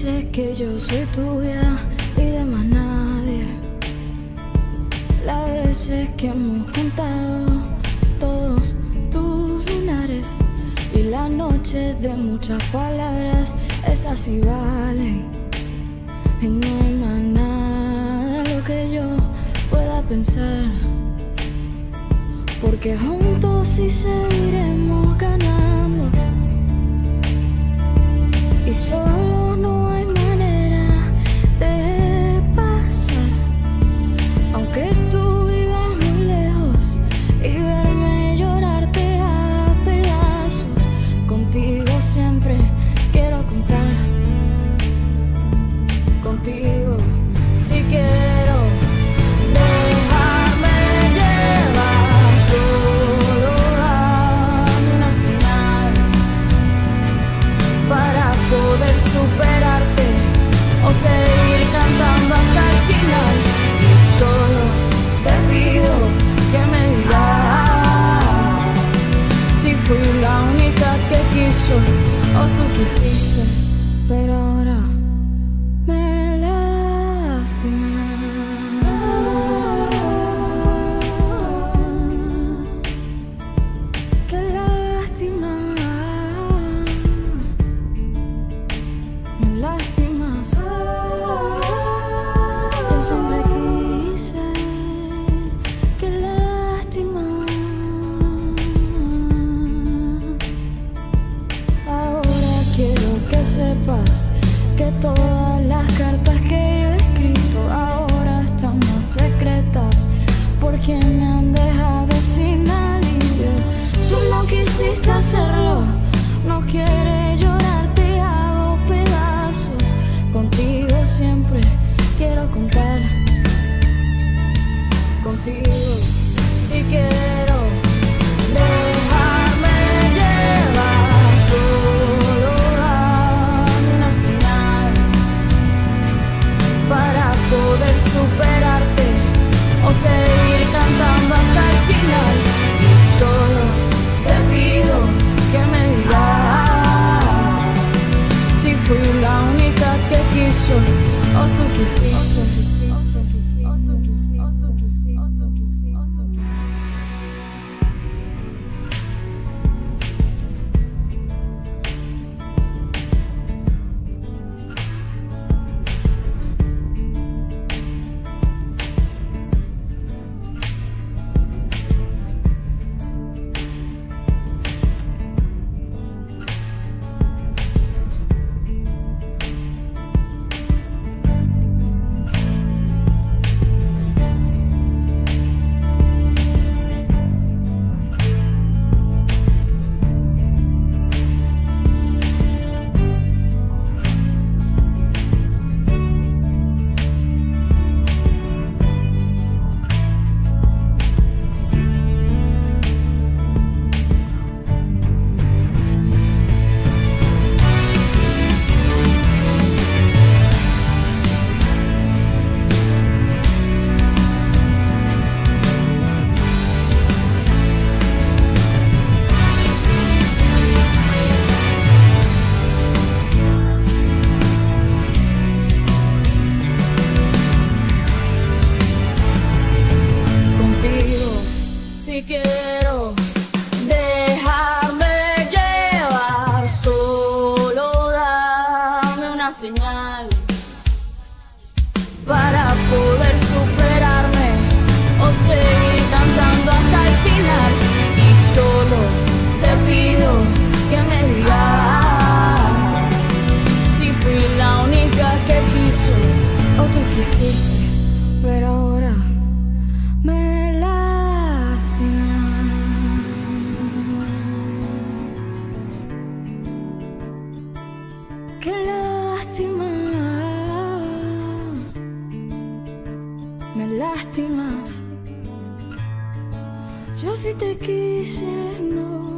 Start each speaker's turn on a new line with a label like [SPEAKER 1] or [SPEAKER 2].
[SPEAKER 1] dices que yo soy tuya y de más nadie. Las veces que hemos contado todos tus lunares y las noches de muchas palabras, esas sí valen. Y no hay más nada de lo que yo pueda pensar, porque juntos sí seguiremos ganando. Y solo no hay manera de pasar, aunque tú vivas muy lejos, y verme llorarte a pedazos. Contigo siempre quiero contar, contigo sí quiero dejarme llevar. Solo dame una señal para poder superarte o seguir cantando hasta el final. Y solo te pido que me digas si fui la única que quiso o tú quisiste, pero ahora me lastima. Qué lástima. Me lastimas. Yo siempre quise. Qué lástima. Ahora quiero que sepas que todas las cartas que yo he escrito ahora están más secretas, porque me han dejado sin alivio. Tú no quisiste hacerlo, no quieres llorar, te hago pedazos. Contigo siempre quiero contar, contigo si quiero dejarme llevar. Solo dame una señal para poder superarte o seguir cantando hasta el final. Y solo te pido que me digas si fui la única que quiso o tú quisiste. Si quiero dejarme llevar, solo dame una señal para poder superarme o seguir cantando hasta el final. Y solo te pido que me digas si fui la única que quiso o tú quisiste, pero ahora me lastima. Qué lástima. Me lastimas. Yo sí te quise, no.